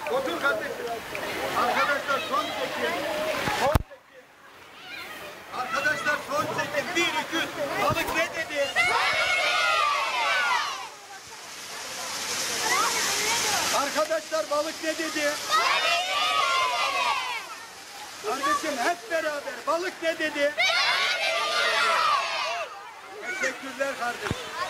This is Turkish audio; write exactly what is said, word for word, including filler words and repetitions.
Otur kardeşim. Arkadaşlar son çekim. Son çekim. Arkadaşlar son çekim. Bir, iki, üç. Balık ne dedi? Arkadaşlar balık ne dedi? Kardeşim hep beraber balık ne dedi? Teşekkürler kardeşim.